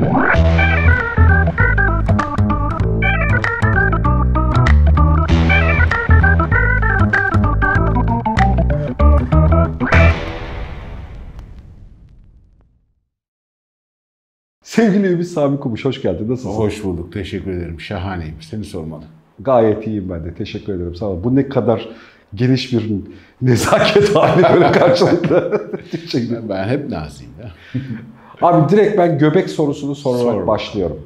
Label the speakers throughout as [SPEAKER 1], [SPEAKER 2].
[SPEAKER 1] Sevgili Ümit Sami Kumuş, hoş geldin. Nasılsın?
[SPEAKER 2] Hoş bulduk, teşekkür ederim. Şahaneyim. Seni sormalı.
[SPEAKER 1] Gayet iyiyim ben de, teşekkür ederim. Sağ ol. Bu ne kadar geniş bir nezaket hali böyle karşılıklı.
[SPEAKER 2] Ben hep naziyim ya.
[SPEAKER 1] Abi direkt ben göbek sorusunu sorarak başlıyorum.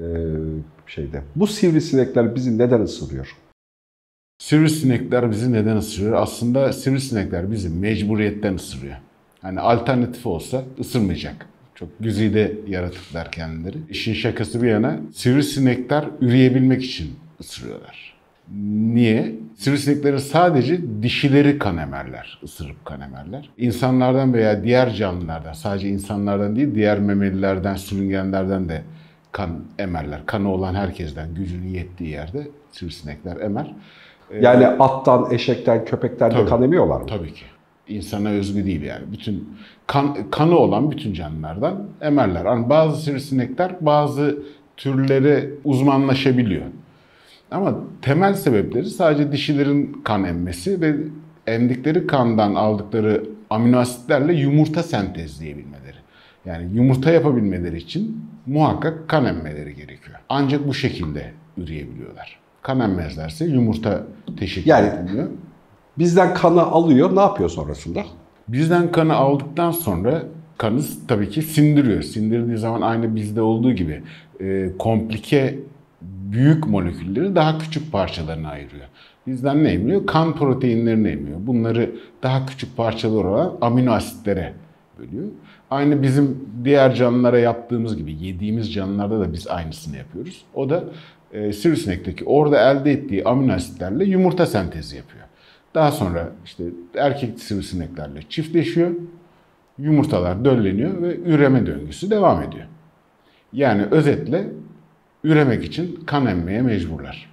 [SPEAKER 1] Bu sivrisinekler bizi neden ısırıyor?
[SPEAKER 2] Sivrisinekler bizi neden ısırıyor? Aslında sivrisinekler bizi mecburiyetten ısırıyor. Hani alternatifi olsa ısırmayacak. Çok güzide yaratıklar kendileri. İşin şakası bir yana sivrisinekler üreyebilmek için ısırıyorlar. Niye? Sivrisineklerin sadece dişileri kan emerler, ısırıp kan emerler. İnsanlardan veya diğer canlılardan, sadece insanlardan değil diğer memelilerden, sürüngenlerden de kan emerler. Kanı olan herkesten gücünün yettiği yerde sivrisinekler emer.
[SPEAKER 1] Yani attan, eşekten, köpekten de kan emiyorlar mı?
[SPEAKER 2] Tabii ki. İnsana özgü değil yani. Bütün kanı olan bütün canlılardan emerler. Yani bazı sivrisinekler bazı türlere uzmanlaşabiliyor. Ama temel sebepleri sadece dişilerin kan emmesi ve emdikleri kandan aldıkları amino asitlerle yumurta sentezleyebilmeleri. Yani yumurta yapabilmeleri için muhakkak kan emmeleri gerekiyor. Ancak bu şekilde üreyebiliyorlar. Kan emmezlerse yumurta teşekkür edilmiyor.
[SPEAKER 1] Bizden kanı alıyor, ne yapıyor sonrasında?
[SPEAKER 2] Bizden kanı aldıktan sonra kanı tabii ki sindiriyor. Sindirdiği zaman aynı bizde olduğu gibi komplike büyük molekülleri daha küçük parçalarına ayırıyor. Bizden ne emiyor? Kan proteinlerini emiyor. Bunları daha küçük parçalar olan amino asitlere bölüyor. Aynı bizim diğer canlılara yaptığımız gibi yediğimiz canlılarda da biz aynısını yapıyoruz. O da sivrisinekteki orada elde ettiği amino asitlerle yumurta sentezi yapıyor. Daha sonra işte erkek sivrisineklerle çiftleşiyor, yumurtalar dölleniyor ve üreme döngüsü devam ediyor. Yani özetle üremek için kan emmeye mecburlar.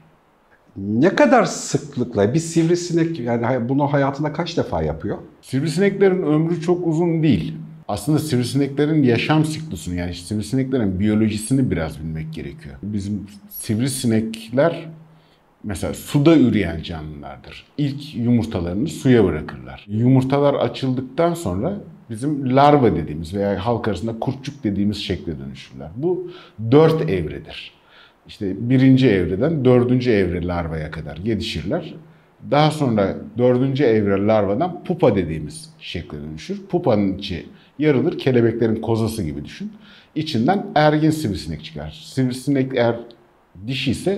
[SPEAKER 1] Ne kadar sıklıkla bir sivrisinek yani bunu hayatında kaç defa yapıyor?
[SPEAKER 2] Sivrisineklerin ömrü çok uzun değil. Aslında sivrisineklerin yaşam siklusunu yani sivrisineklerin biyolojisini biraz bilmek gerekiyor. Bizim sivrisinekler mesela suda üreyen canlılardır. İlk yumurtalarını suya bırakırlar. Yumurtalar açıldıktan sonra bizim larva dediğimiz veya halk arasında kurtçuk dediğimiz şekle dönüşürler. Bu 4 evredir. İşte 1. evreden 4. evre larvaya kadar gelişirler. Daha sonra 4. evre larvadan pupa dediğimiz şekle dönüşür. Pupanın içi yarılır, kelebeklerin kozası gibi düşün. İçinden ergin sivrisinek çıkar. Sivrisinek eğer dişi ise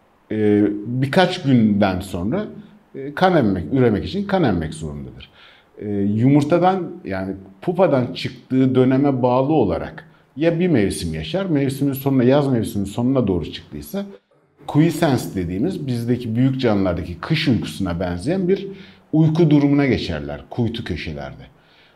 [SPEAKER 2] birkaç günden sonra kan emmek, üremek için kan emmek zorundadır. Yumurtadan yani pupadan çıktığı döneme bağlı olarak ya bir mevsim yaşar, mevsimin sonuna, yaz mevsiminin sonuna doğru çıktıysa quiescence dediğimiz bizdeki büyük canlılardaki kış uykusuna benzeyen bir uyku durumuna geçerler kuytu köşelerde.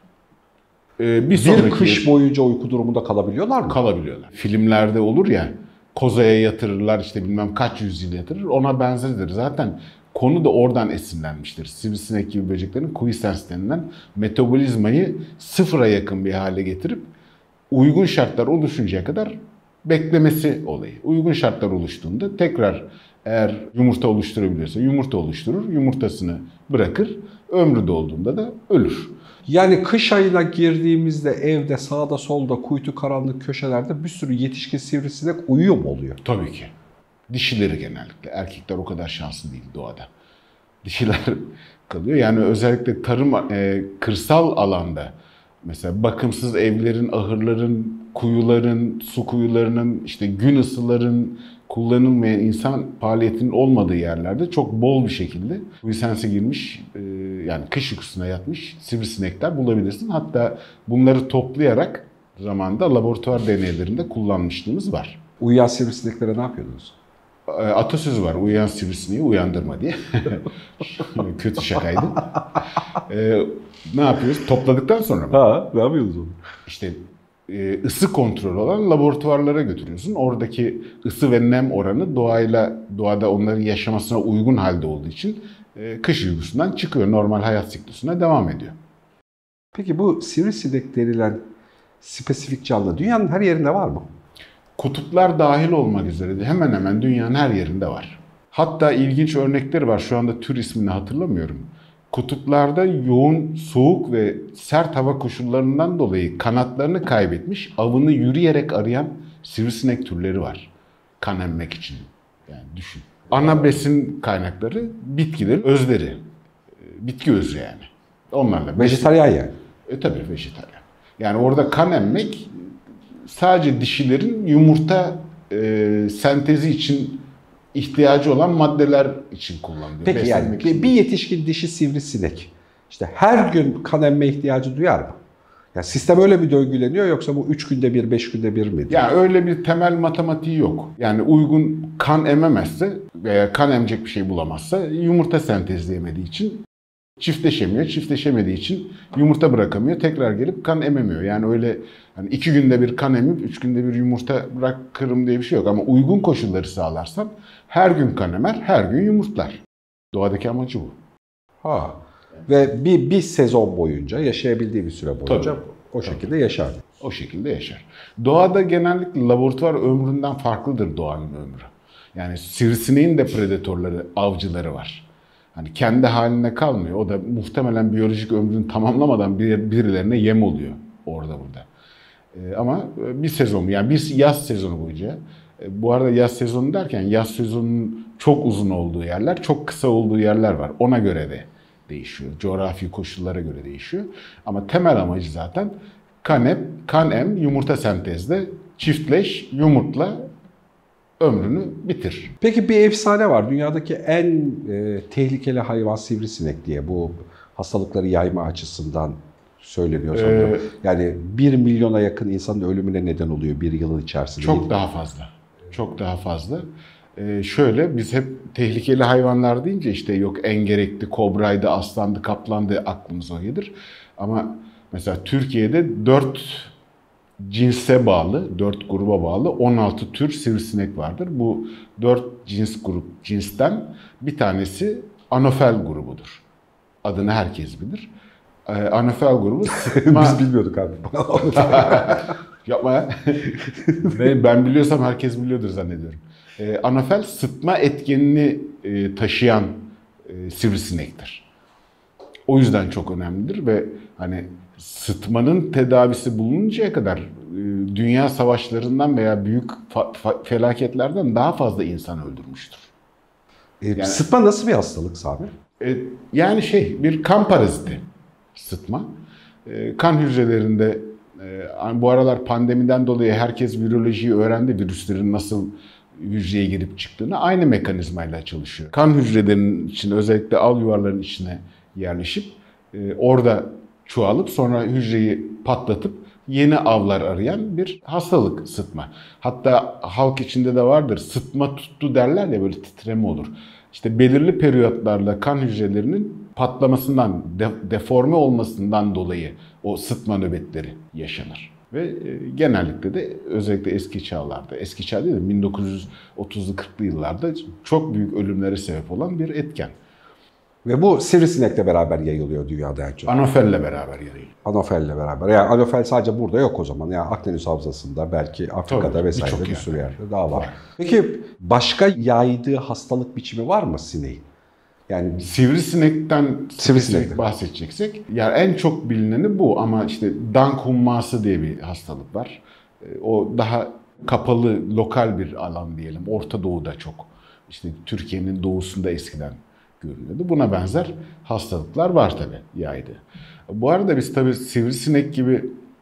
[SPEAKER 1] Bir kış boyunca uyku durumunda kalabiliyorlar mı?
[SPEAKER 2] Kalabiliyorlar. Filmlerde olur ya, kozaya yatırırlar işte bilmem kaç yüzyıl yatırır, ona benzeridir. Zaten konu da oradan esinlenmiştir. Sivrisinek gibi böceklerin quiescence denilen metabolizmayı sıfıra yakın bir hale getirip uygun şartlar oluşuncaya kadar beklemesi olayı. Uygun şartlar oluştuğunda tekrar eğer yumurta oluşturabiliyorsa yumurta oluşturur, yumurtasını bırakır, ömrü dolduğunda da ölür.
[SPEAKER 1] Yani kış ayına girdiğimizde evde sağda solda kuytu karanlık köşelerde bir sürü yetişkin sivrisinek uyuyor mu oluyor?
[SPEAKER 2] Tabii ki. Dişileri genellikle. Erkekler o kadar şanslı değil doğada. Dişiler kalıyor. Yani özellikle tarım, kırsal alanda mesela bakımsız evlerin, ahırların, kuyuların, su kuyularının, işte gün ısıların kullanılmayan insan faaliyetinin olmadığı yerlerde çok bol bir şekilde quiescence'e girmiş, yani kış uykusuna yatmış sivrisinekler bulabilirsin. Hatta bunları toplayarak zamanında laboratuvar deneylerinde kullanmışlığımız var.
[SPEAKER 1] Uyuyan sivrisineklere ne yapıyordunuz?
[SPEAKER 2] Atasözü var, uyuyan sivrisineği uyandırma diye. Kötü şakaydı. Ne yapıyoruz? Topladıktan sonra mı?
[SPEAKER 1] Ne yapıyorsunuz onu?
[SPEAKER 2] İşte ısı kontrolü olan laboratuvarlara götürüyorsun. Oradaki ısı ve nem oranı doğada onların yaşamasına uygun halde olduğu için kış uykusundan çıkıyor. Normal hayat siklusuna devam ediyor.
[SPEAKER 1] Peki bu sivrisinek denilen spesifik canlı dünyanın her yerinde var mı?
[SPEAKER 2] Kutuplar dahil olmak üzere de hemen hemen dünyanın her yerinde var. Hatta ilginç örnekleri var. Şu anda tür ismini hatırlamıyorum. Kutuplarda yoğun soğuk ve sert hava koşullarından dolayı kanatlarını kaybetmiş, avını yürüyerek arayan sivrisinek türleri var. Kan emmek için. Yani düşün. Ana besin kaynakları bitkilerin özleri. Bitki özü yani. Onlarla.
[SPEAKER 1] Vejetaryen yani.
[SPEAKER 2] Tabii vejetaryen. Yani orada kan emmek sadece dişilerin yumurta sentezi için ihtiyacı olan maddeler için kullanılıyor.
[SPEAKER 1] Peki yani bir yetişkin dişi sivrisinek işte her gün kan emme ihtiyacı duyar mı? Yani sistem öyle mi döngüleniyor yoksa bu 3 günde bir, 5 günde bir mi?
[SPEAKER 2] Yani öyle bir temel matematiği yok. Yani uygun kan ememezse veya kan emecek bir şey bulamazsa yumurta sentezleyemediği için çiftleşemiyor. Çiftleşemediği için yumurta bırakamıyor. Tekrar gelip kan ememiyor. Yani öyle hani 2 günde bir kan emip 3 günde bir yumurta bırakırım diye bir şey yok. Ama uygun koşulları sağlarsan her gün kan emer, her gün yumurtlar. Doğadaki amacı bu.
[SPEAKER 1] Ha. Ve bir sezon boyunca yaşayabildiği bir süre boyunca o şekilde yaşar.
[SPEAKER 2] O şekilde yaşar. Doğada genellikle laboratuvar ömründen farklıdır doğanın ömrü. Yani sivrisineğin de predatörleri, avcıları var. Hani kendi haline kalmıyor. O da muhtemelen biyolojik ömrünü tamamlamadan birilerine yem oluyor orada burada. Ama bir sezon, yani bir yaz sezonu boyunca, bu arada yaz sezonu derken yaz sezonunun çok uzun olduğu yerler, çok kısa olduğu yerler var. Ona göre de değişiyor. Coğrafi koşullara göre değişiyor. Ama temel amacı zaten kan em, yumurta sentezle, çiftleş, yumurtla ömrünü bitir.
[SPEAKER 1] Peki bir efsane var. Dünyadaki en tehlikeli hayvan sivrisinek diye. Bu hastalıkları yayma açısından söyleniyor sanırım. Yani 1 milyona yakın insanın ölümüne neden oluyor bir yılın içerisinde.
[SPEAKER 2] Çok daha fazla. Çok daha fazla. Şöyle biz hep tehlikeli hayvanlar deyince işte yok engerekti, kobraydı, aslandı, kaplandı aklımıza o gelir. Ama mesela Türkiye'de 4 cinse bağlı, 4 gruba bağlı 16 tür sivrisinek vardır. Bu 4 cinsten bir tanesi Anofel grubudur. Adını herkes bilir. Anofel grubu sıtma...
[SPEAKER 1] Biz bilmiyorduk abi.
[SPEAKER 2] Yapma ya. Ben biliyorsam herkes biliyordur zannediyorum. Anofel sıtma etkenini taşıyan sivrisinektir. O yüzden çok önemlidir ve hani sıtmanın tedavisi bulununcaya kadar dünya savaşlarından veya büyük felaketlerden daha fazla insan öldürmüştür.
[SPEAKER 1] Yani, sıtma nasıl bir hastalık Sami?
[SPEAKER 2] Yani bir kan paraziti sıtma. Kan hücrelerinde bu aralar pandemiden dolayı herkes virolojiyi öğrendi. Virüslerin nasıl hücreye girip çıktığını aynı mekanizmayla çalışıyor. Kan hücrelerinin içine özellikle al yuvarların içine yerleşip orada çoğalıp sonra hücreyi patlatıp yeni avlar arayan bir hastalık sıtma. Hatta halk içinde de vardır sıtma tuttu derler ya böyle titreme olur. İşte belirli periyotlarla kan hücrelerinin patlamasından, deforme olmasından dolayı o sıtma nöbetleri yaşanır. Ve genellikle de özellikle eski çağlarda, eski çağ değil de 1930'lu 40'lı yıllarda çok büyük ölümlere sebep olan bir etken.
[SPEAKER 1] Ve bu sivrisinekle beraber yayılıyor dünyada en çok.
[SPEAKER 2] Anofelle beraber yayılıyor.
[SPEAKER 1] Anofelle beraber. Yani anofel sadece burada yok o zaman. Yani Akdeniz Havzası'nda belki Afrika'da
[SPEAKER 2] tabii,
[SPEAKER 1] vesaire bir sürü yerde daha var. Peki başka yaydığı hastalık biçimi var mı sineğin? Yani
[SPEAKER 2] Sivrisinekten bahsedeceksek, yani en çok bilineni bu ama işte dank humması diye bir hastalık var. O daha kapalı, lokal bir alan diyelim. Orta Doğu'da çok. İşte Türkiye'nin doğusunda eskiden görülüyordu. Buna benzer hastalıklar var tabii yaydı. Bu arada biz tabii sivrisinek gibi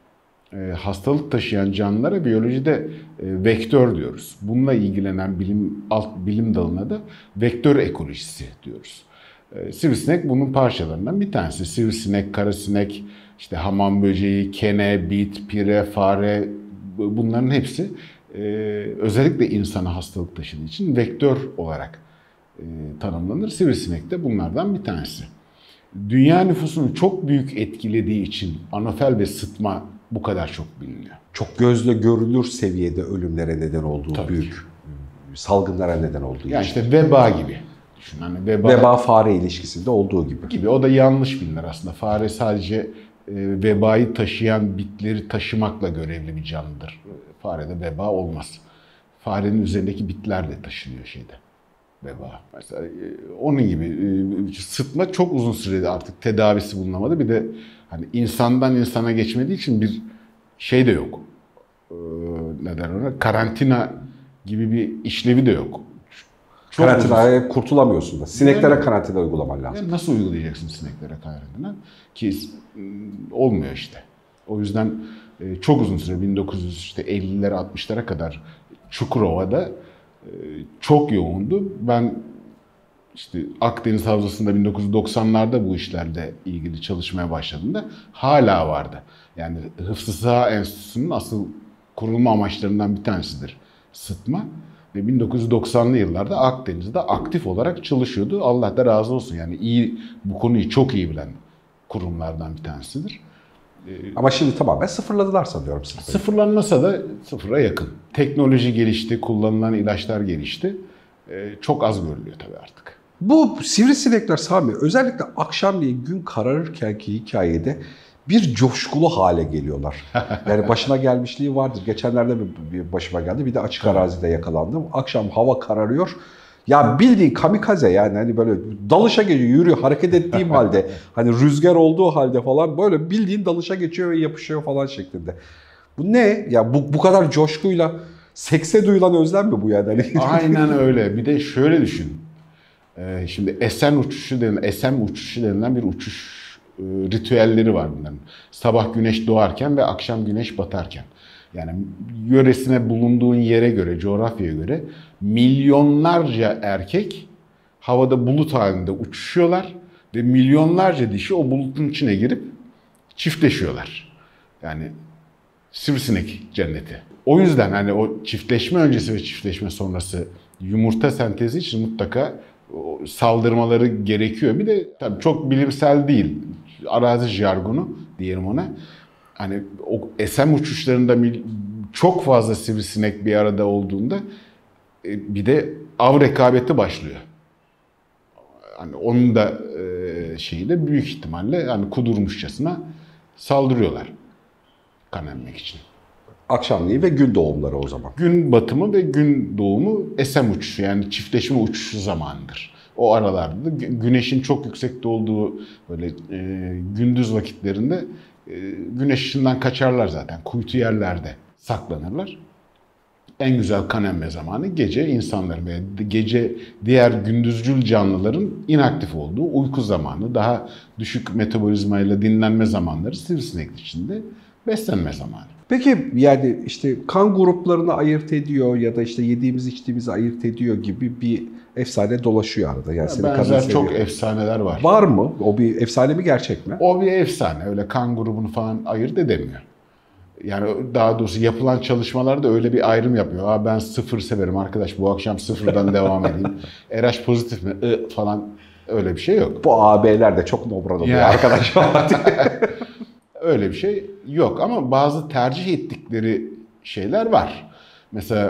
[SPEAKER 2] hastalık taşıyan canlılara biyolojide vektör diyoruz. Bununla ilgilenen bilim dalına da vektör ekolojisi diyoruz. Sivrisinek bunun parçalarından bir tanesi. Sivrisinek, karasinek, işte hamam böceği, kene, bit, pire, fare bunların hepsi özellikle insana hastalık taşıdığı için vektör olarak tanımlanır. Sivrisinek de bunlardan bir tanesi. Dünya nüfusunu çok büyük etkilediği için anofel ve sıtma bu kadar çok biliniyor.
[SPEAKER 1] Çok gözle görülür seviyede ölümlere neden olduğu
[SPEAKER 2] Tabii
[SPEAKER 1] büyük salgınlara neden olduğu
[SPEAKER 2] yani
[SPEAKER 1] için.
[SPEAKER 2] işte veba gibi. Düşün, hani
[SPEAKER 1] veba fare ilişkisinde olduğu gibi.
[SPEAKER 2] O da yanlış bilinir aslında. Fare sadece vebayı taşıyan bitleri taşımakla görevli bir canlıdır. Farede veba olmaz. Farenin üzerindeki bitler de taşınıyor veba. Mesela onun gibi sıtma çok uzun sürede artık tedavisi bulunamadı. Bir de hani insandan insana geçmediği için bir şey de yok. Neden ona? Karantina gibi bir işlevi de yok.
[SPEAKER 1] Karantinaya kurtulamıyorsun da. Sineklere karantina uygulaman lazım.
[SPEAKER 2] Yani nasıl uygulayacaksın sineklere karantina? Ki olmuyor işte. O yüzden çok uzun süre 1950'lere 60'lara kadar Çukurova'da çok yoğundu. Ben işte Akdeniz Havzası'nda 1990'larda bu işlerle ilgili çalışmaya başladığımda hala vardı. Yani Hıfzı Sıha Enstitüsü'nün asıl kurulma amaçlarından bir tanesidir sıtma. Ve 1990'lı yıllarda Akdeniz'de aktif olarak çalışıyordu. Allah da razı olsun. Yani bu konuyu çok iyi bilen kurumlardan bir tanesidir.
[SPEAKER 1] Ama şimdi tamamen sıfırladılar sanıyorum.
[SPEAKER 2] Sıfırlanmasa da sıfıra yakın. Teknoloji gelişti, kullanılan ilaçlar gelişti. Çok az görülüyor tabii artık.
[SPEAKER 1] Bu sivrisinekler Sami özellikle akşamleyin gün kararırkenki hikayede bir coşkulu hale geliyorlar. Yani başına gelmişliği vardır. Geçenlerde bir başıma geldi. Bir de açık arazide yakalandım. Akşam hava kararıyor. Ya bildiğin kamikaze yani hani böyle dalışa geçiyor, yürüyor, hareket ettiğim halde, hani rüzgar olduğu halde falan böyle bildiğin dalışa geçiyor ve yapışıyor falan şeklinde. Bu ne? Ya bu kadar coşkuyla sekse duyulan özlem mi bu yani? Hani...
[SPEAKER 2] Aynen öyle. Bir de şöyle düşün. Şimdi SM uçuşu denilen bir uçuş ritüelleri var bunların. Sabah güneş doğarken ve akşam güneş batarken. Yani yöresine bulunduğun yere göre, coğrafyaya göre milyonlarca erkek havada bulut halinde uçuşuyorlar ve milyonlarca dişi o bulutun içine girip çiftleşiyorlar. Yani sivrisinek cenneti. O yüzden hani o çiftleşme öncesi ve çiftleşme sonrası yumurta sentezi için mutlaka saldırmaları gerekiyor. Bir de tabii çok bilimsel değil. Arazi jargonu diyelim ona. Hani o SM uçuşlarında çok fazla sivrisinek bir arada olduğunda bir de av rekabeti başlıyor. Hani onun da şeyiyle büyük ihtimalle hani kudurmuşçasına saldırıyorlar kan emmek için.
[SPEAKER 1] Akşamleyin ve gün doğumları o zaman.
[SPEAKER 2] Gün batımı ve gün doğumu SM uçuşu yani çiftleşme uçuşu zamanıdır. O aralarda da güneşin çok yüksekte olduğu böyle gündüz vakitlerinde güneş ışığından kaçarlar zaten. Kuytu yerlerde saklanırlar. En güzel kan emme zamanı gece insanların ve gece diğer gündüzcül canlıların inaktif olduğu uyku zamanı. Daha düşük metabolizmayla dinlenme zamanları sivrisinek içinde beslenme zamanı.
[SPEAKER 1] Peki yani işte kan gruplarını ayırt ediyor ya da işte yediğimiz içtiğimizi ayırt ediyor gibi bir efsane dolaşıyor arada. Yani
[SPEAKER 2] benzer çok efsaneler var.
[SPEAKER 1] Var mı? O bir efsane mi gerçek mi?
[SPEAKER 2] O bir efsane. Öyle kan grubunu falan ayırt edemiyor. Yani daha doğrusu yapılan çalışmalarda öyle bir ayrım yapıyor. Ben sıfır severim arkadaş bu akşam sıfırdan devam edeyim. RH pozitif mi? Falan öyle bir şey yok.
[SPEAKER 1] Bu AB'ler de çok nobran oluyor arkadaşlar.
[SPEAKER 2] Öyle bir şey yok ama bazı tercih ettikleri şeyler var. Mesela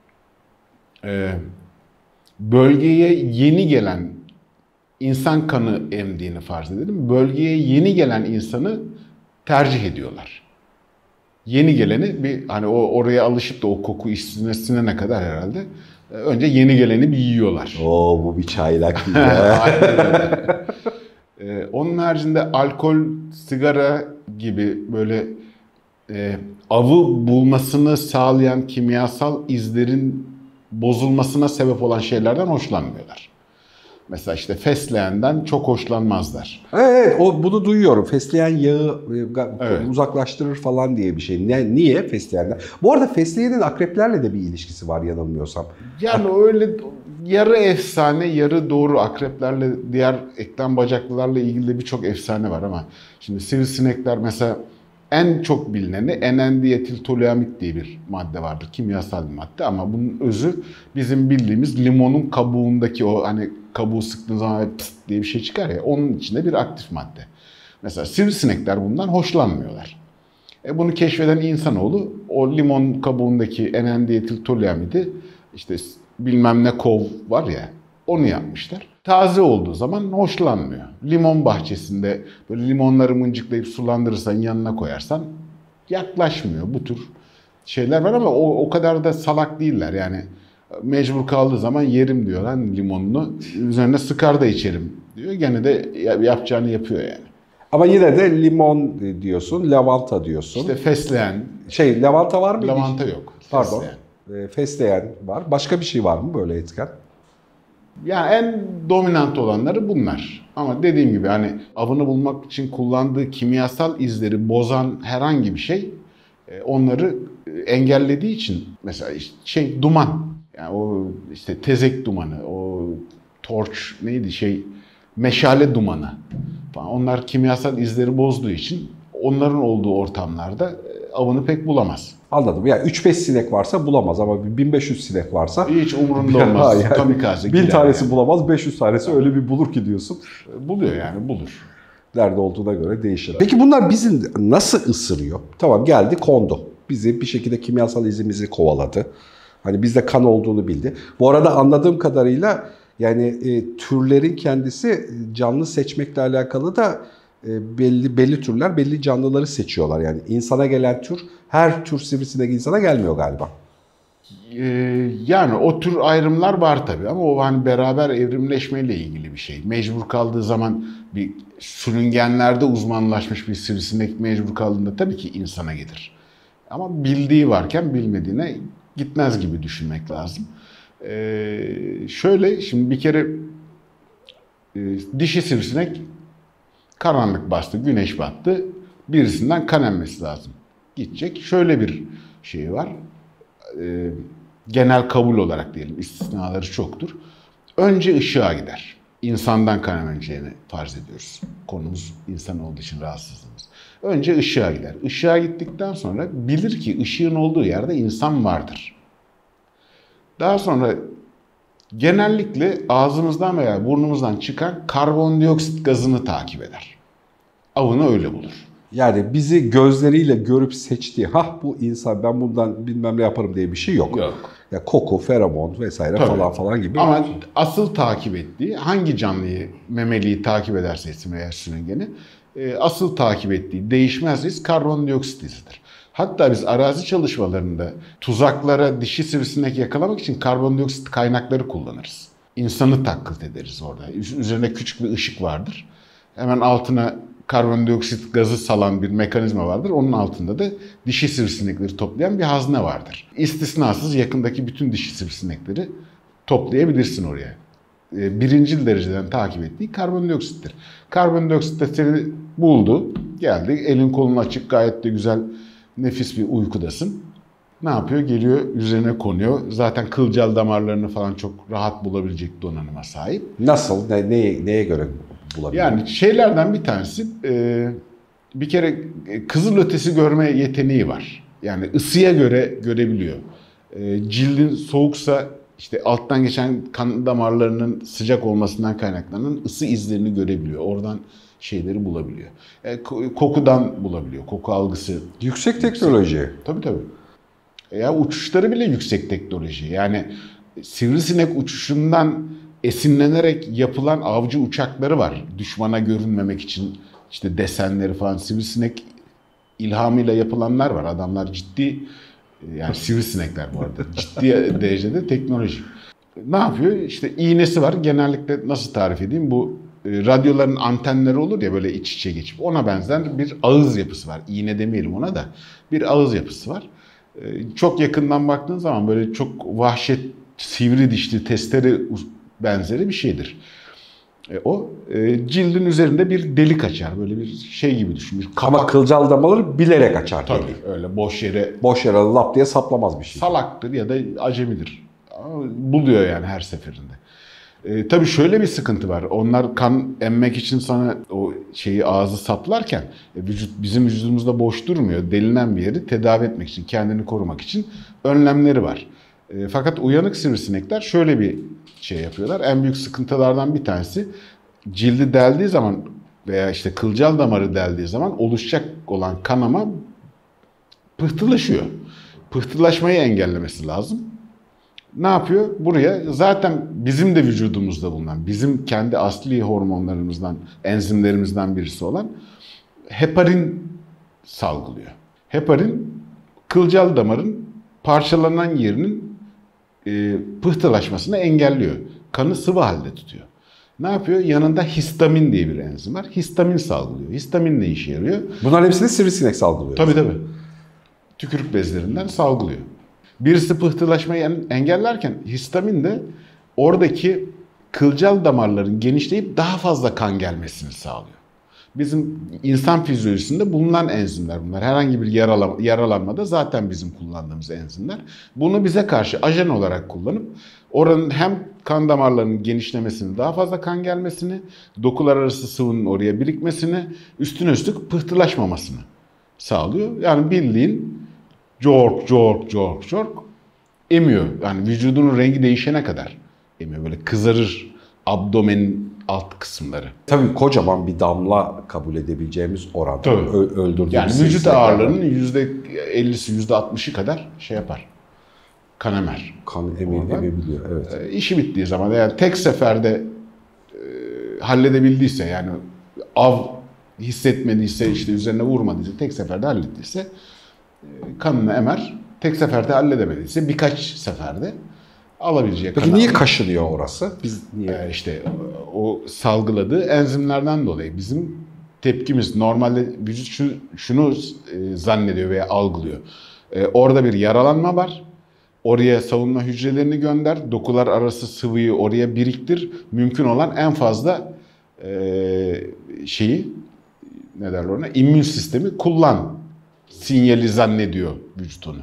[SPEAKER 2] bölgeye yeni gelen insan kanı emdiğini farz edelim. Bölgeye yeni gelen insanı tercih ediyorlar. Yeni geleni bir hani oraya alışıp da o koku sinene kadar herhalde önce yeni geleni bir yiyorlar.
[SPEAKER 1] Oo bu bir çaylak değil.
[SPEAKER 2] Onun haricinde alkol, sigara gibi böyle avı bulmasını sağlayan kimyasal izlerin bozulmasına sebep olan şeylerden hoşlanmıyorlar. Mesela işte fesleğenden çok hoşlanmazlar.
[SPEAKER 1] Evet, bunu duyuyorum. Fesleğen yağı uzaklaştırır falan diye bir şey. Niye fesleğenden? Bu arada fesleğenin akreplerle de bir ilişkisi var yanılmıyorsam.
[SPEAKER 2] Yani öyle yarı efsane, yarı doğru akreplerle, diğer eklem bacaklılarla ilgili de birçok efsane var ama şimdi sivrisinekler mesela en çok bilineni N,N-dietiltoluamid diye bir madde vardır. Kimyasal bir madde ama bunun özü bizim bildiğimiz limonun kabuğundaki o hani kabuğu sıktığın zaman pıst diye bir şey çıkar ya onun içinde bir aktif madde. Mesela sivrisinekler bundan hoşlanmıyorlar. Bunu keşfeden insanoğlu o limon kabuğundaki N,N-dietiltoluamidi işte bilmem ne kov var ya Onu yapmışlar. Taze olduğu zaman hoşlanmıyor. Limon bahçesinde böyle limonları mıncıklayıp sulandırırsan, yanına koyarsan yaklaşmıyor. Bu tür şeyler var ama o kadar da salak değiller. Yani mecbur kaldığı zaman yerim diyor lan limonunu. Üzerine sıkar da içerim diyor. Gene de yapacağını yapıyor yani.
[SPEAKER 1] Ama yine de limon diyorsun, lavanta diyorsun.
[SPEAKER 2] İşte fesleğen.
[SPEAKER 1] Lavanta var mı?
[SPEAKER 2] Lavanta yok.
[SPEAKER 1] Pardon.
[SPEAKER 2] Fesleğen.
[SPEAKER 1] Fesleğen var. Başka bir şey var mı böyle etken?
[SPEAKER 2] Yani en dominant olanları bunlar. Ama dediğim gibi hani avını bulmak için kullandığı kimyasal izleri bozan herhangi bir şey onları engellediği için mesela işte duman. Yani o işte tezek dumanı, o torç neydi meşale dumanı falan. Onlar kimyasal izleri bozduğu için onların olduğu ortamlarda avını pek bulamaz.
[SPEAKER 1] Anladım. Yani 3-5 sinek varsa bulamaz ama 1500 sinek varsa
[SPEAKER 2] hiç umurunda olmaz.
[SPEAKER 1] Yani,
[SPEAKER 2] kamikaze.
[SPEAKER 1] 1000 tanesi
[SPEAKER 2] yani.
[SPEAKER 1] bulamaz, 500 tanesi öyle bir bulur ki diyorsun.
[SPEAKER 2] Buluyor yani, bulur.
[SPEAKER 1] Nerede olduğuna göre değişir. Peki bunlar bizi nasıl ısırıyor? Tamam, geldi kondu. Bizi bir şekilde kimyasal izimizi kovaladı. Hani bizde kan olduğunu bildi. Bu arada anladığım kadarıyla yani türlerin kendisi canlı seçmekle alakalı da belli türler belli canlıları seçiyorlar. Yani insana gelen tür her tür sivrisinek insana gelmiyor galiba.
[SPEAKER 2] Yani o tür ayrımlar var tabii ama o hani beraber evrimleşmeyle ilgili bir şey. Mecbur kaldığı zaman bir sürüngenlerde uzmanlaşmış bir sivrisinek mecbur kaldığında tabii ki insana gelir. Ama bildiği varken bilmediğine gitmez gibi düşünmek lazım. Şöyle şimdi bir kere dişi sivrisinek karanlık bastı, güneş battı. Birisinden kan emmesi lazım. Gidecek. Şöyle bir şey var. Genel kabul olarak diyelim. İstisnaları çoktur. Önce ışığa gider. İnsandan kan emeceğini farz ediyoruz. Konumuz insan olduğu için rahatsızlığımız. Önce ışığa gider. Işığa gittikten sonra bilir ki ışığın olduğu yerde insan vardır. Daha sonra genellikle ağzımızdan veya burnumuzdan çıkan karbondioksit gazını takip eder. Avını öyle bulur.
[SPEAKER 1] Yani bizi gözleriyle görüp seçtiği, bu insan ben bundan bilmem ne yaparım diye bir şey yok.
[SPEAKER 2] Yok.
[SPEAKER 1] Ya koku, feromon vesaire
[SPEAKER 2] Tabii.
[SPEAKER 1] falan gibi.
[SPEAKER 2] Ama asıl takip ettiği hangi canlıyı, memeliyi takip ederse etsin veya sürüngeni asıl takip ettiği değişmez iz karbondioksit izidir. Hatta biz arazi çalışmalarında tuzaklara dişi sivrisinek yakalamak için karbondioksit kaynakları kullanırız. İnsanı taklit ederiz orada. Üzerine küçük bir ışık vardır. Hemen altına karbondioksit gazı salan bir mekanizma vardır. Onun altında da dişi sivrisinekleri toplayan bir hazne vardır. İstisnasız yakındaki bütün dişi sivrisinekleri toplayabilirsin oraya. Birincil dereceden takip ettiği karbondioksittir. Karbondioksit de seni buldu, geldi. Elin kolun açık, gayet de güzel, nefis bir uykudasın. Ne yapıyor? Geliyor, üzerine konuyor. Zaten kılcal damarlarını falan çok rahat bulabilecek donanıma sahip.
[SPEAKER 1] Nasıl? Neye göre bulabilir?
[SPEAKER 2] Yani şeylerden bir tanesi bir kere kızılötesi görme yeteneği var. Yani ısıya göre görebiliyor. Cildin soğuksa işte alttan geçen kan damarlarının sıcak olmasından kaynaklanan ısı izlerini görebiliyor. Oradan şeyleri bulabiliyor. Kokudan bulabiliyor. Koku algısı.
[SPEAKER 1] Yüksek teknoloji.
[SPEAKER 2] Tabii. Ya uçuşları bile yüksek teknoloji. Yani sivrisinek uçuşundan esinlenerek yapılan avcı uçakları var. Düşmana görünmemek için işte desenleri falan, sivrisinek ilhamıyla yapılanlar var. Adamlar ciddi, yani sivrisinekler bu arada, ciddi derecede teknoloji. Ne yapıyor? İşte iğnesi var. Genellikle nasıl tarif edeyim? Bu radyoların antenleri olur ya böyle iç içe geçip. Ona benzer bir ağız yapısı var. İğne demeyelim ona da. Bir ağız yapısı var. Çok yakından baktığın zaman böyle çok vahşet, sivri dişli, testere benzeri bir şeydir. Cildin üzerinde bir delik açar. Böyle bir şey gibi düşün. Bir kapak.
[SPEAKER 1] Ama kılcal damarları bilerek açar.
[SPEAKER 2] Tabii öyle boş yere
[SPEAKER 1] lap diye saplamaz bir şey.
[SPEAKER 2] salaktır ya da acemidir. Ama buluyor yani her seferinde. Tabii şöyle bir sıkıntı var. Onlar kan emmek için sana o ağzı saplarken bizim vücudumuzda boş durmuyor. Delinen bir yeri tedavi etmek için, kendini korumak için önlemleri var. Fakat uyanık sivrisinekler şöyle bir şey yapıyorlar. En büyük sıkıntılardan bir tanesi cildi deldiği zaman veya işte kılcal damarı deldiği zaman oluşacak olan kanama pıhtılaşıyor. Pıhtılaşmayı engellemesi lazım. Ne yapıyor? Buraya zaten bizim de vücudumuzda bulunan, bizim kendi asli hormonlarımızdan, enzimlerimizden birisi olan heparin salgılıyor. Heparin kılcal damarın parçalanan yerinin pıhtılaşmasını engelliyor. Kanı sıvı halde tutuyor. Ne yapıyor? Yanında histamin diye bir enzim var. Histamin salgılıyor. Histamin ne işe yarıyor?
[SPEAKER 1] Bunların hepsini sivrisinek salgılıyor.
[SPEAKER 2] Tabii. Tükürük bezlerinden salgılıyor. Birisi pıhtılaşmayı engellerken histamin de oradaki kılcal damarların genişleyip daha fazla kan gelmesini sağlıyor. Bizim insan fizyolojisinde bulunan enzimler bunlar. Herhangi bir yaralanmada zaten bizim kullandığımız enzimler. Bunu bize karşı ajan olarak kullanıp oranın hem kan damarlarının genişlemesini, daha fazla kan gelmesini, dokular arası sıvının oraya birikmesini, üstüne üstlük pıhtılaşmamasını sağlıyor. Yani bildiğin cork emiyor. Yani vücudunun rengi değişene kadar emiyor. Böyle kızarır abdomenin alt kısımları.
[SPEAKER 1] Tabii kocaman bir damla kabul edebileceğimiz oranda.
[SPEAKER 2] Tabii.
[SPEAKER 1] Öldürdüğümüz
[SPEAKER 2] Yani vücut
[SPEAKER 1] sivrisinekler var.
[SPEAKER 2] ağırlığının %50'si, %60'ı kadar şey yapar. Kan emer.
[SPEAKER 1] Kan emebiliyor. Evet.
[SPEAKER 2] İşi bittiği zaman yani tek seferde halledebildiyse, yani av hissetmediyse, işte üzerine vurmadıysa, tek seferde hallettiyse kanını emer. Tek seferde halledemediyse birkaç seferde alabilecek.
[SPEAKER 1] Peki niye kaşınıyor orası? Biz niye?
[SPEAKER 2] İşte o salgıladığı enzimlerden dolayı bizim tepkimiz, normalde vücut şunu zannediyor veya algılıyor. Orada bir yaralanma var. Oraya savunma hücrelerini gönder. Dokular arası sıvıyı oraya biriktir. Mümkün olan en fazla ne derler ona? İmmün sistemi kullan sinyali zannediyor vücut onu.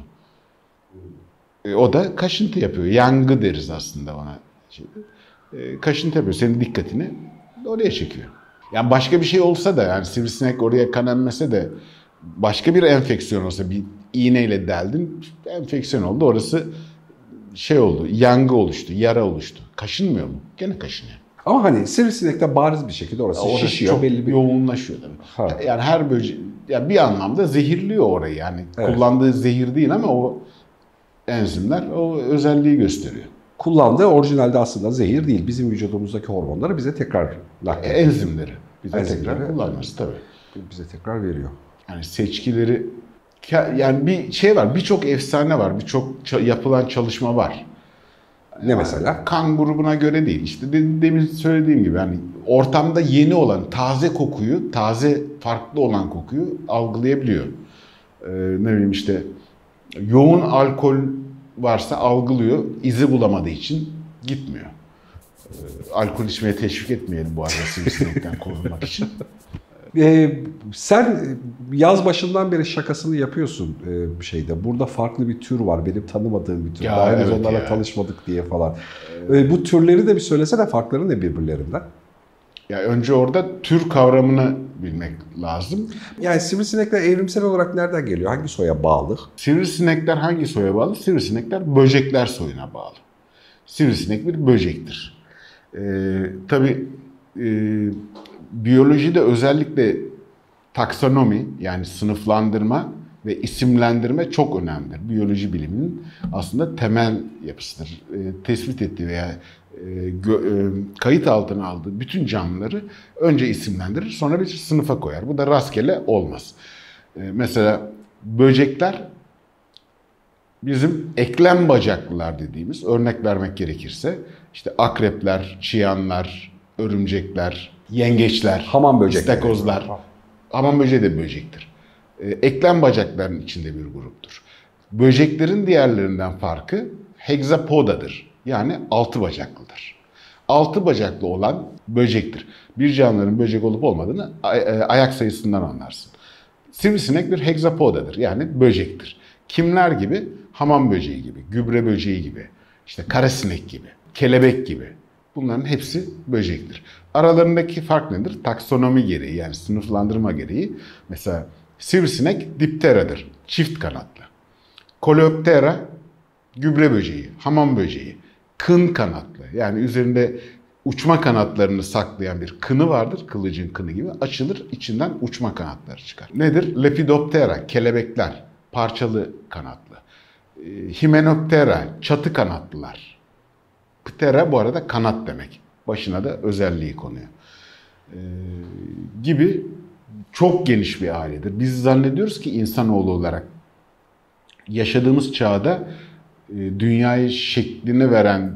[SPEAKER 2] O da kaşıntı yapıyor. Yangı deriz aslında ona. Kaşıntı yapıyor. Senin dikkatini oraya çekiyor. Yani başka bir şey olsa da, yani sivrisinek oraya kan emmese de, başka bir enfeksiyon olsa, bir iğneyle deldin, enfeksiyon oldu. Orası oldu, yangı oluştu, yara oluştu. Kaşınmıyor mu? Gene kaşınıyor.
[SPEAKER 1] Ama hani sivrisinekte bariz bir şekilde orası şişiyor.
[SPEAKER 2] Çok
[SPEAKER 1] belli bir
[SPEAKER 2] yoğunlaşıyor tabii. Yani her böcek, yani bir anlamda zehirliyor orayı. Yani
[SPEAKER 1] evet.
[SPEAKER 2] Kullandığı zehir değil ama o enzimler o özelliği gösteriyor.
[SPEAKER 1] Kullandığı orijinalde aslında zehir değil. Bizim vücudumuzdaki hormonları bize tekrar naklediyor.
[SPEAKER 2] Enzimleri bize tekrar kullanması tabii.
[SPEAKER 1] Bize tekrar veriyor.
[SPEAKER 2] Yani seçkileri, yani bir şey var, birçok efsane var, birçok yapılan çalışma var.
[SPEAKER 1] Ne mesela?
[SPEAKER 2] Kan grubuna göre değil. İşte demin söylediğim gibi, yani ortamda yeni olan, taze kokuyu, taze farklı olan kokuyu algılayabiliyor. Ne bileyim işte, yoğun alkol varsa algılıyor, izi bulamadığı için gitmiyor. Alkol içmeye teşvik etmeyelim bu arada, sivrisinekten korunmak için.
[SPEAKER 1] Sen yaz başından beri şakasını yapıyorsun bir şeyde. Burada farklı bir tür var, benim tanımadığım bir tür.
[SPEAKER 2] Ya,
[SPEAKER 1] daha henüz
[SPEAKER 2] evet
[SPEAKER 1] onlarla
[SPEAKER 2] ya.
[SPEAKER 1] tanışmadık diye falan. Bu türleri de bir söylesene, farkları ne birbirlerinden?
[SPEAKER 2] Ya önce orada tür kavramını bilmek lazım.
[SPEAKER 1] Yani sivrisinekler evrimsel olarak nereden geliyor? Hangi soya bağlı?
[SPEAKER 2] Sivrisinekler hangi soya bağlı? Sivrisinekler böcekler soyuna bağlı. Sivrisinek bir böcektir. Tabii biyolojide özellikle taksonomi, yani sınıflandırma ve isimlendirme çok önemlidir. Biyoloji biliminin aslında temel yapısıdır. Tespit ettiği veya kayıt altına aldığı bütün canlıları önce isimlendirir, sonra bir sınıfa koyar. Bu da rastgele olmaz. Mesela böcekler bizim eklem bacaklılar dediğimiz, örnek vermek gerekirse, işte akrepler, çıyanlar, örümcekler, yengeçler,
[SPEAKER 1] Hamam böcekleri.
[SPEAKER 2] istakozlar. Hamam böceği de böcektir. Eklem bacaklarının içinde bir gruptur. Böceklerin diğerlerinden farkı hexapodadır. Yani 6 bacaklıdır. 6 bacaklı olan böcektir. Bir canlıların böcek olup olmadığını ayak sayısından anlarsın. Sivrisinek bir hexapodadır. Yani böcektir. Kimler gibi? Hamam böceği gibi, gübre böceği gibi, işte karasinek gibi, kelebek gibi. Bunların hepsi böcektir. Aralarındaki fark nedir? Taksonomi gereği, yani sınıflandırma gereği. Mesela sivrisinek dipteradır, çift kanatlı. Coleoptera gübre böceği, hamam böceği, kın kanatlı. Yani üzerinde uçma kanatlarını saklayan bir kını vardır, kılıcın kını gibi. Açılır, içinden uçma kanatları çıkar. Nedir? Lepidoptera, kelebekler, parçalı kanatlı. Hymenoptera, çatı kanatlılar. Ptera bu arada kanat demek. Başına da özelliği konuyor. Gibi çok geniş bir ailedir. Biz zannediyoruz ki insanoğlu olarak yaşadığımız çağda dünyayı şeklini veren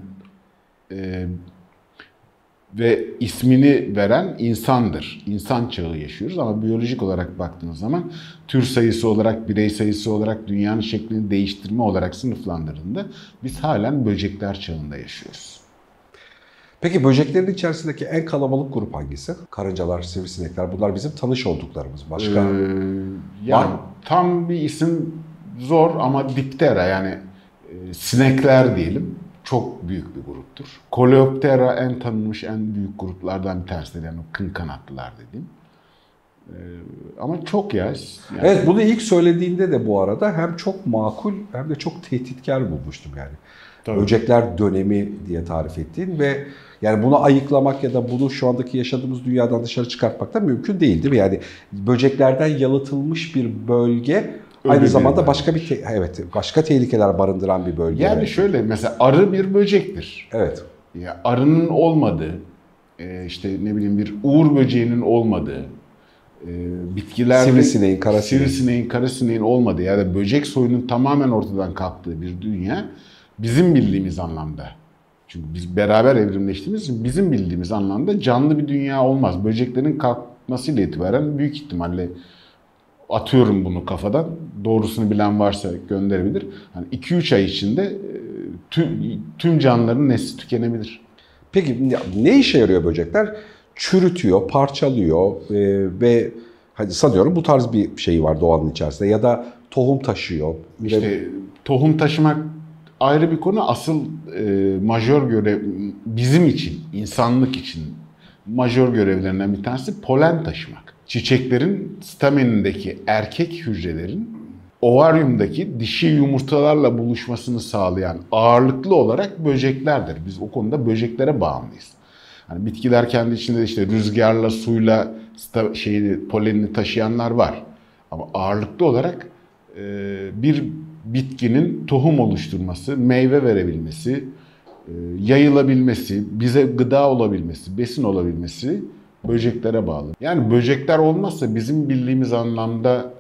[SPEAKER 2] ve ismini veren insandır. İnsan çağı yaşıyoruz ama biyolojik olarak baktığınız zaman tür sayısı olarak, birey sayısı olarak, dünyanın şeklini değiştirme olarak sınıflandırıldığında biz halen böcekler çağında yaşıyoruz.
[SPEAKER 1] Peki böceklerin içerisindeki en kalabalık grup hangisi? Karıncalar, sivrisinekler, bunlar bizim tanış olduklarımız. Başka var mı?
[SPEAKER 2] Tam bir isim zor ama diptera yani sinekler diyelim. Çok büyük bir gruptur. Coleoptera en tanınmış, en büyük gruplardan bir tanesidir. Yani o kın kanatlılar dediğim. Ama çok ya. Yani...
[SPEAKER 1] Evet, bunu ilk söylediğinde de bu arada hem çok makul hem de çok tehditkar bulmuştum yani. Tabii. Böcekler dönemi diye tarif ettiğin ve yani bunu ayıklamak ya da bunu şu andaki yaşadığımız dünyadan dışarı çıkartmak da mümkün değil, değil mi? Yani böceklerden yalıtılmış bir bölge aynı zamanda başka bir başka tehlikeler barındıran bir bölge.
[SPEAKER 2] Yani şöyle mesela arı bir böcektir.
[SPEAKER 1] Evet.
[SPEAKER 2] Ya arının olmadığı, işte ne bileyim bir uğur böceğinin olmadığı, bitkilerde sivrisineğin, karasineğin olmadığı ya da böcek soyunun tamamen ortadan kalktığı bir dünya bizim bildiğimiz anlamda. Çünkü biz beraber evrimleştiğimiz için bizim bildiğimiz anlamda canlı bir dünya olmaz. Böceklerin kalkmasıyla itibaren büyük ihtimalle atıyorum bunu kafadan. Doğrusunu bilen varsa gönderebilir. Hani 2-3 ay içinde tüm canlıların nesli tükenebilir.
[SPEAKER 1] Peki ne işe yarıyor böcekler? Çürütüyor, parçalıyor ve hadi sanıyorum bu tarz bir şey var doğanın içerisinde ya da tohum taşıyor.
[SPEAKER 2] İşte tohum taşımak ayrı bir konu. Asıl majör görev bizim için, insanlık için majör görevlerinden bir tanesi polen taşımak. Çiçeklerin stamenindeki erkek hücrelerin ovaryumdaki dişi yumurtalarla buluşmasını sağlayan ağırlıklı olarak böceklerdir. Biz o konuda böceklere bağımlıyız. Hani bitkiler kendi içinde işte rüzgarla, suyla polenini taşıyanlar var. Ama ağırlıklı olarak bir bitkinin tohum oluşturması, meyve verebilmesi, yayılabilmesi, bize gıda olabilmesi, besin olabilmesi böceklere bağlı. Yani böcekler olmazsa bizim bildiğimiz anlamda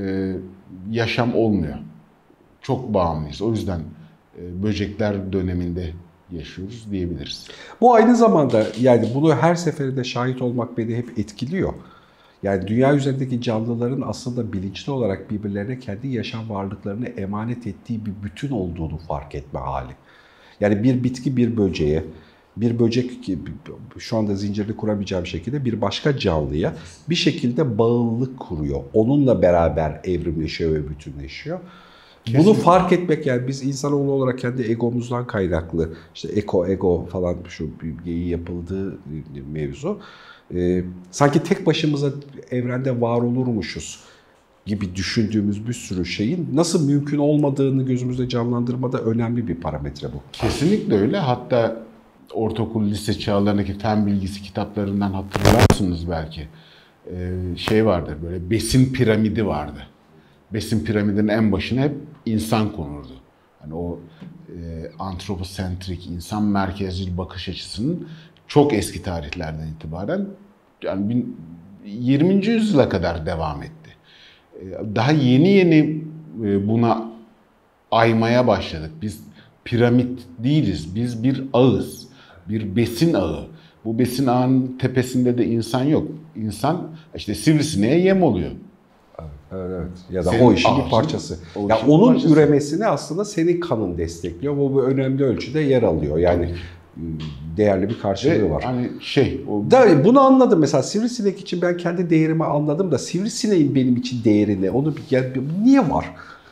[SPEAKER 2] yaşam olmuyor. Çok bağımlıyız. O yüzden böcekler döneminde yaşıyoruz diyebiliriz.
[SPEAKER 1] Bu aynı zamanda yani bunu her seferinde şahit olmak beni hep etkiliyor. Yani dünya üzerindeki canlıların aslında bilinçli olarak birbirlerine kendi yaşam varlıklarını emanet ettiği bir bütün olduğunu fark etme hali. Yani bir bitki bir böceğe, bir böcek ki şu anda zincirini kuramayacağım şekilde bir başka canlıya bir şekilde bağlılık kuruyor. Onunla beraber evrimleşiyor ve bütünleşiyor. Kesinlikle. Bunu fark etmek yani biz insanoğlu olarak kendi egomuzdan kaynaklı işte ego falan şu bilgiyi yapıldığı mevzu. Sanki tek başımıza evrende var olurmuşuz gibi düşündüğümüz bir sürü şeyin nasıl mümkün olmadığını gözümüzde canlandırmada önemli bir parametre bu.
[SPEAKER 2] Kesinlikle öyle. Hatta ortaokul, lise çağlarındaki fen bilgisi kitaplarından hatırlarsınız belki. Şey vardır böyle besin piramidi vardı. Besin piramidinin en başına hep insan konurdu. Hani o antroposentrik, insan merkezcil bakış açısının çok eski tarihlerden itibaren yani 20. yüzyıla kadar devam etti. Daha yeni buna aymaya başladık. Biz piramit değiliz. Biz bir ağız. Bir besin ağı. Bu besin ağının tepesinde de insan yok. İnsan işte sivrisineğe yem oluyor.
[SPEAKER 1] Evet. Ya da o işin bir parçası. Ya onun üremesini aslında senin kanın destekliyor. Bu önemli ölçüde yer alıyor. Yani değerli bir karşılığı var.
[SPEAKER 2] Hani
[SPEAKER 1] bunu anladım mesela sivrisinek için ben kendi değerimi anladım da sivrisineğin benim için değeri ne? Onu niye var?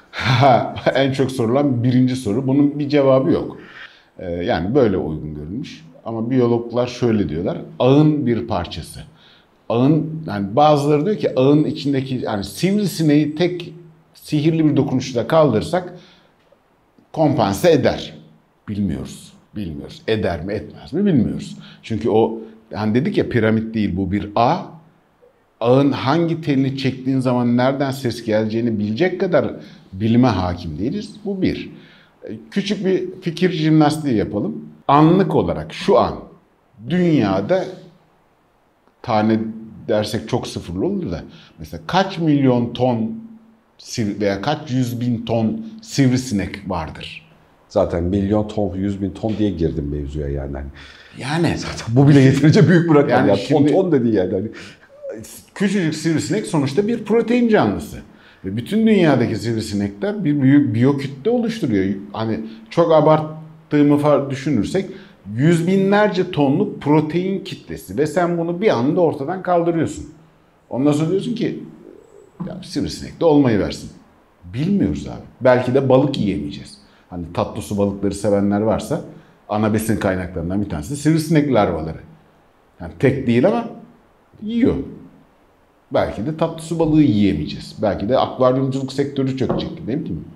[SPEAKER 2] En çok sorulan birinci soru. Bunun bir cevabı yok. Yani böyle uygun görülmüş. Ama biyologlar şöyle diyorlar. Ağın bir parçası. Ağın yani bazıları diyor ki ağın içindeki yani sivrisineği tek sihirli bir dokunuşla kaldırırsak kompanse eder. Bilmiyoruz. Eder mi etmez mi bilmiyoruz. Çünkü o hani dedik ya piramit değil bu bir ağ. Ağın hangi telini çektiğin zaman nereden ses geleceğini bilecek kadar bilime hakim değiliz. Bu bir. Küçük bir fikir jimnastiği yapalım. Anlık olarak şu an dünyada tane dersek çok sıfırlı olur da mesela kaç milyon ton veya kaç yüz bin ton sivrisinek vardır?
[SPEAKER 1] Zaten milyon ton, 100.000 ton diye girdim mevzuya yani.
[SPEAKER 2] Yani
[SPEAKER 1] Zaten bu bile yeterince büyük bir rakam
[SPEAKER 2] Yani
[SPEAKER 1] ya.
[SPEAKER 2] şimdi-
[SPEAKER 1] Ton dedi yani. Hani
[SPEAKER 2] küçücük sivrisinek sonuçta bir protein canlısı. Ve bütün dünyadaki sivrisinekler bir büyük biyokütle oluşturuyor. Hani çok abarttığımı düşünürsek yüz binlerce tonluk protein kitlesi ve sen bunu bir anda ortadan kaldırıyorsun. Ondan sonra diyorsun ki ya sivrisinek de olmayı versin. Bilmiyoruz abi. Belki de balık yiyemeyeceğiz. Hani tatlı su balıkları sevenler varsa ana besin kaynaklarından bir tanesi de sivrisinek larvaları. Yani tek değil ama yiyor. Belki de tatlı su balığı yiyemeyeceğiz. Belki de akvaryumculuk sektörü çökecek. Değil mi?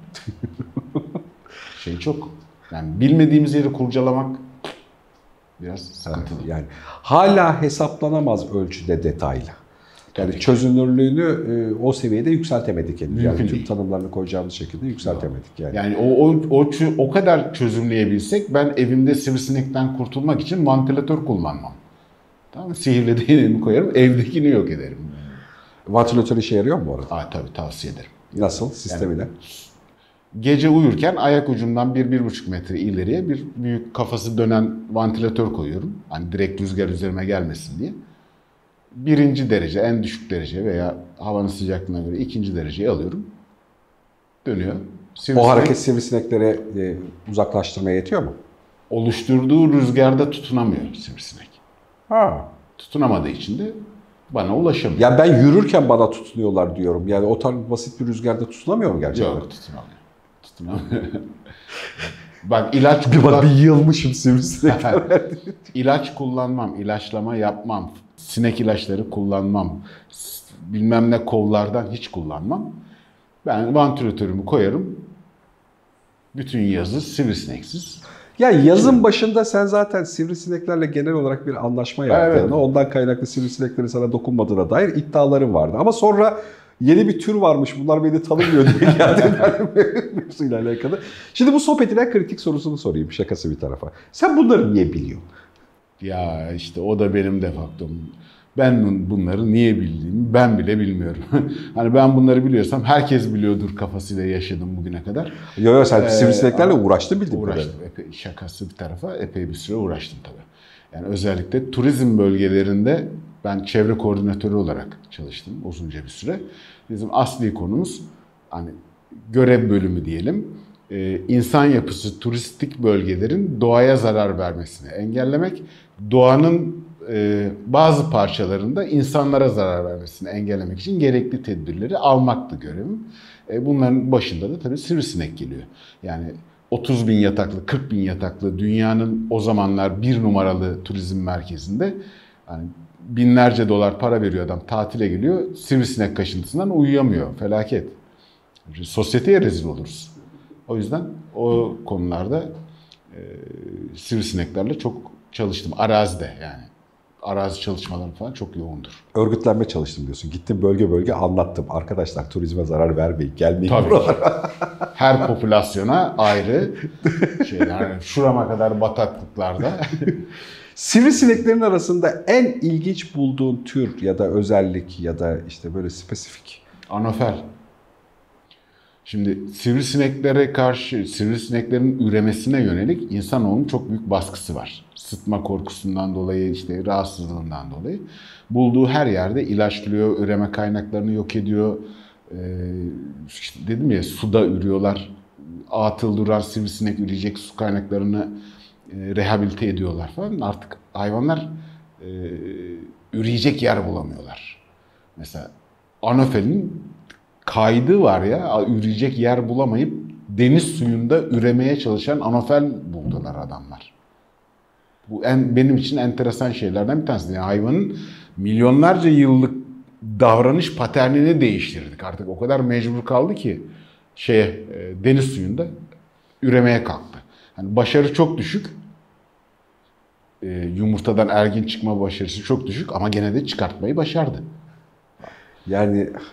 [SPEAKER 2] Çok. Yani bilmediğimiz yeri kurcalamak biraz sıkıntılı.
[SPEAKER 1] yani hala hesaplanamaz ölçüde detaylı. Yani
[SPEAKER 2] Tabii.
[SPEAKER 1] çözünürlüğünü o seviyede yükseltemedik henüz. Yani
[SPEAKER 2] Mümkün
[SPEAKER 1] tüm
[SPEAKER 2] değil.
[SPEAKER 1] tanımlarını koyacağımız şekilde yükseltemedik yani.
[SPEAKER 2] Yani o kadar çözümleyebilsek ben evimde sivrisinekten kurtulmak için vantilatör kullanmam. Tamam mı? Sihirli değneğimi koyarım, evdekini yok ederim.
[SPEAKER 1] Vantilatör işe yarıyor mu bu arada?
[SPEAKER 2] Tabii tavsiye ederim.
[SPEAKER 1] Nasıl? Sistemiyle?
[SPEAKER 2] Gece uyurken ayak ucumdan 1-1,5 metre ileriye bir büyük kafası dönen vantilatör koyuyorum. Hani direkt rüzgar üzerime gelmesin diye. 1. derece, en düşük derece veya havanın sıcaklığına göre 2. dereceyi alıyorum. Dönüyor. Sivrisinek
[SPEAKER 1] O hareket sivrisinekleri uzaklaştırmaya yetiyor mu?
[SPEAKER 2] oluşturduğu rüzgarda tutunamıyor sivrisinek.
[SPEAKER 1] Ha.
[SPEAKER 2] Tutunamadığı için de bana ulaşamıyor.
[SPEAKER 1] Ya ben yürürken bana tutunuyorlar diyorum. Yani o tarz basit bir rüzgarda tutunamıyor mu gerçekten?
[SPEAKER 2] Yok, tutunamıyor. Tutunamıyor. Bak ilaç
[SPEAKER 1] Bir yılmışım sivrisinekler.
[SPEAKER 2] İlaç kullanmam, ilaçlama yapmam, sinek ilaçları kullanmam, bilmem ne kollardan hiç kullanmam. Ben vantilatörümü koyarım, bütün yazı sivrisineksiz.
[SPEAKER 1] Ya yazın başında sen zaten sivrisineklerle genel olarak bir anlaşma yaptığını,
[SPEAKER 2] Evet.
[SPEAKER 1] ondan kaynaklı sivrisineklerin sana dokunmadığına dair iddiaların vardı. Ama sonra yeni bir tür varmış, bunlar beni tanımıyor diye geldin mevzuyla alakalı. Şimdi bu sohbetin en kritik sorusunu sorayım, şakası bir tarafa. Sen bunları niye biliyorsun?
[SPEAKER 2] Ya işte o da benim defaktom. Ben bunları niye bildiğimi ben bile bilmiyorum. Hani ben bunları biliyorsam herkes biliyordur kafasıyla yaşadım bugüne kadar.
[SPEAKER 1] Yo sen sivrisineklerle uğraştın bildiğin kadarıyla.
[SPEAKER 2] Uğraştım. Şakası bir tarafa epey bir süre uğraştım tabii. Yani özellikle turizm bölgelerinde ben çevre koordinatörü olarak çalıştım uzunca bir süre. Bizim asli konumuz hani görev bölümü diyelim. İnsan yapısı turistik bölgelerin doğaya zarar vermesini engellemek, doğanın bazı parçalarında insanlara zarar vermesini engellemek için gerekli tedbirleri almaktı görevim. Bunların başında da tabii sivrisinek geliyor. Yani 30 bin yataklı, 40 bin yataklı dünyanın o zamanlar bir numaralı turizm merkezinde yani binlerce dolar para veriyor adam, tatile geliyor, sivrisinek kaşıntısından uyuyamıyor. Felaket. Sosyeteye rezil oluruz. O yüzden o konularda sivrisineklerle çok çalıştım. Arazide yani. Arazi çalışmaları falan çok yoğundur.
[SPEAKER 1] Örgütlenme çalıştım diyorsun. Gittim bölge bölge anlattım. Arkadaşlar turizme zarar vermeyin. Gelmeyin
[SPEAKER 2] Tabii
[SPEAKER 1] buralara.
[SPEAKER 2] Her popülasyona ayrı şeyler. Yani şurama kadar bataklıklarda.
[SPEAKER 1] Sivrisineklerin arasında en ilginç bulduğun tür ya da özellik ya da işte böyle spesifik.
[SPEAKER 2] Anofel. Şimdi sivrisineklere karşı, sivrisineklerin üremesine yönelik insanoğlunun çok büyük baskısı var. Sıtma korkusundan dolayı, işte rahatsızlığından dolayı. Bulduğu her yerde ilaçlıyor, üreme kaynaklarını yok ediyor. İşte dedim ya, suda ürüyorlar. Atıl duran sivrisinek üreyecek su kaynaklarını rehabilite ediyorlar falan. Artık hayvanlar üreyecek yer bulamıyorlar. Mesela anofelin kaydı var ya, üreyecek yer bulamayıp deniz suyunda üremeye çalışan anofel buldular adamlar. Bu benim için enteresan şeylerden bir tanesi. Yani hayvanın milyonlarca yıllık davranış paternini değiştirdik. Artık o kadar mecbur kaldı ki deniz suyunda üremeye kalktı. Yani başarı çok düşük. Yumurtadan ergin çıkma başarısı çok düşük ama gene de çıkartmayı başardı.
[SPEAKER 1] Yani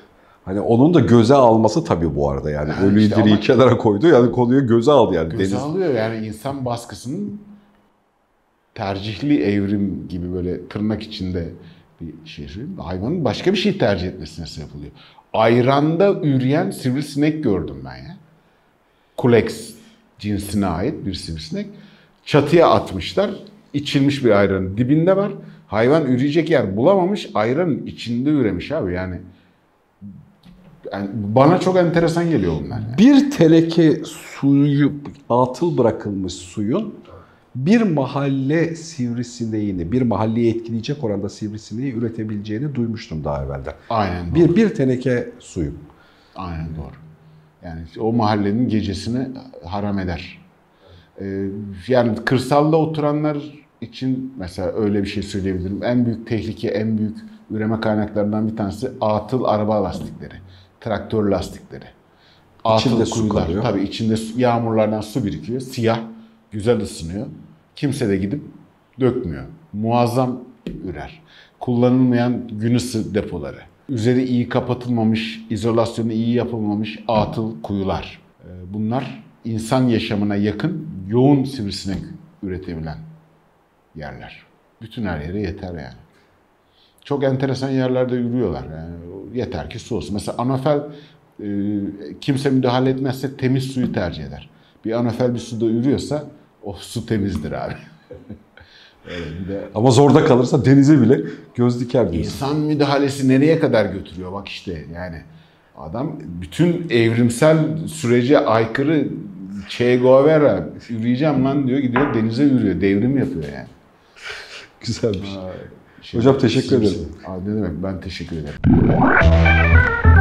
[SPEAKER 1] Hani onun da göze alması tabii bu arada yani.
[SPEAKER 2] Yani
[SPEAKER 1] Ölüyü
[SPEAKER 2] işte
[SPEAKER 1] diriyi
[SPEAKER 2] ama-
[SPEAKER 1] kenara koydu yani konuyu göze aldı yani.
[SPEAKER 2] Göze alıyor yani insan baskısının tercihli evrim gibi böyle tırnak içinde bir şey söyleyeyim. Hayvanın başka bir şey tercih etmesine sebep oluyor. Ayranda üreyen sivrisinek gördüm ben ya. Culex cinsine ait bir sivrisinek. Çatıya atmışlar. İçilmiş bir ayranın dibinde var. Hayvan üreyecek yer bulamamış. Ayranın içinde üremiş abi yani. Yani bana çok enteresan geliyor bunlar. Yani.
[SPEAKER 1] Bir teneke suyu, atıl bırakılmış suyun bir mahalle sivrisineğini, bir mahalleyi etkileyecek oranda sivrisineği üretebileceğini duymuştum daha evvelden.
[SPEAKER 2] Aynen doğru.
[SPEAKER 1] Bir teneke suyu.
[SPEAKER 2] Aynen doğru. Yani o mahallenin gecesini haram eder. Yani kırsalda oturanlar için mesela öyle bir şey söyleyebilirim. En büyük tehlike, en büyük üreme kaynaklarından bir tanesi atıl araba lastikleri, traktör lastikleri.
[SPEAKER 1] İçinde su
[SPEAKER 2] kuyular.
[SPEAKER 1] kalıyor.
[SPEAKER 2] Tabii içinde yağmurlardan su birikiyor. Siyah, güzel ısınıyor. Kimse de gidip dökmüyor. Muazzam ürer. Kullanılmayan gün ısı depoları. Üzeri iyi kapatılmamış, izolasyonu iyi yapılmamış atıl kuyular. Bunlar insan yaşamına yakın, yoğun sivrisinek üretebilen yerler. Bütün her yere yeter yani. Çok enteresan yerlerde yürüyorlar. Yani yeter ki su olsun. Mesela anofel kimse müdahale etmezse temiz suyu tercih eder. Bir anofel bir suda yürüyorsa o su temizdir abi. Öyle bir de
[SPEAKER 1] Ama zorda kalırsa denize bile göz diker diyorsun.
[SPEAKER 2] İnsan müdahalesi nereye kadar götürüyor? Bak işte yani adam bütün evrimsel sürece aykırı Che Guevara yürüyeceğim lan diyor gidiyor denize yürüyor. Devrim yapıyor yani.
[SPEAKER 1] Güzelmiş. Hocam teşekkür ederim.
[SPEAKER 2] Abi ne demek ben teşekkür ederim.